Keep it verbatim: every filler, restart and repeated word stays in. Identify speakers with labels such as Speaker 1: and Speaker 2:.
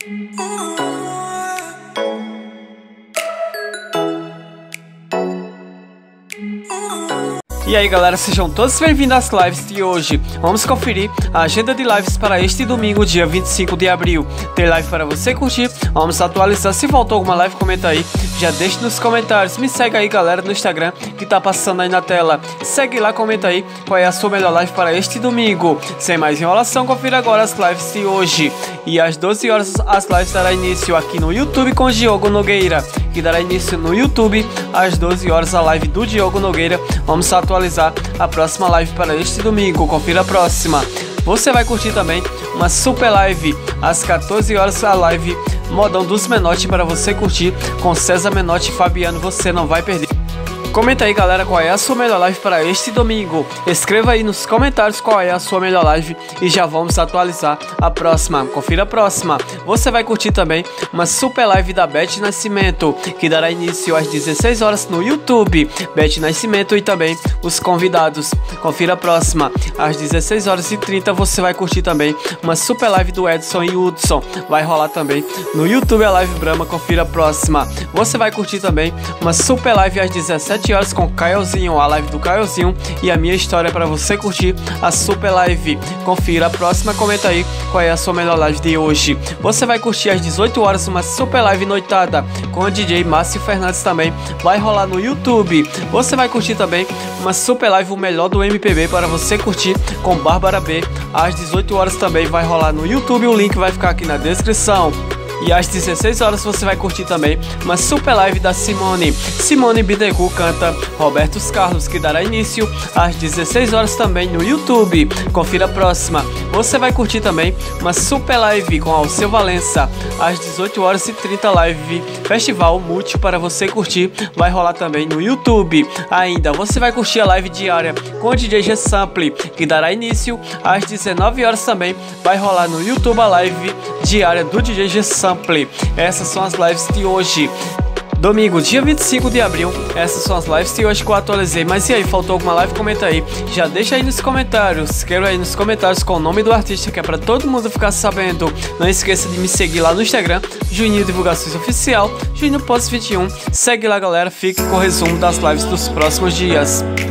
Speaker 1: E aí galera, sejam todos bem-vindos às lives de hoje. Vamos conferir a agenda de lives para este domingo, dia vinte e cinco de abril. Tem live para você curtir, vamos atualizar. Se faltou alguma live, comenta aí, já deixe nos comentários. Me segue aí galera no Instagram, que tá passando aí na tela. Segue lá, comenta aí qual é a sua melhor live para este domingo. Sem mais enrolação, confira agora as lives de hoje. E às doze horas as lives dará início aqui no YouTube com Diogo Nogueira, que dará início no YouTube às doze horas a live do Diogo Nogueira. Vamos atualizar a próxima live para este domingo. Confira a próxima. Você vai curtir também uma super live às quatorze horas, a live Modão dos Menotti para você curtir com César Menotti e Fabiano. Você não vai perder. Comenta aí galera qual é a sua melhor live para este domingo. Escreva aí nos comentários qual é a sua melhor live e já vamos atualizar a próxima. Confira a próxima. Você vai curtir também uma super live da Beth Nascimento, que dará início às dezesseis horas no YouTube. Beth Nascimento e também os convidados. Confira a próxima. Às dezesseis horas e trinta você vai curtir também uma super live do Edson e Hudson. Vai rolar também no YouTube a live Brahma. Confira a próxima. Você vai curtir também uma super live às dezessete horas com Caiozinho, a live do Caiozinho e a minha história para você curtir a super live. Confira a próxima, comenta aí qual é a sua melhor live de hoje. Você vai curtir às dezoito horas uma super live noitada com o D J Márcio Fernandes, também vai rolar no YouTube. Você vai curtir também uma super live, o melhor do M P B para você curtir com Bárbara B. Às dezoito horas também vai rolar no YouTube, o link vai ficar aqui na descrição. E às dezesseis horas você vai curtir também uma super live da Simone. Simone Bittencourt canta Roberto Carlos, que dará início às dezesseis horas também no YouTube. Confira a próxima. Você vai curtir também uma super live com Alceu Valença. Às dezoito horas e trinta, live Festival Mútil para você curtir. Vai rolar também no YouTube. Ainda você vai curtir a live diária com o D J G Sample, que dará início às dezenove horas também. Vai rolar no YouTube a live diária do D J G Sample. Essas são as lives de hoje, domingo, dia vinte e cinco de abril. Essas são as lives de hoje que eu atualizei. Mas e aí, faltou alguma live? Comenta aí, já deixa aí nos comentários. Quero aí nos comentários com o nome do artista, que é pra todo mundo ficar sabendo. Não esqueça de me seguir lá no Instagram, Juninho Divulgações Oficial, Juninho Post vinte e um. Segue lá galera, fique com o resumo das lives dos próximos dias.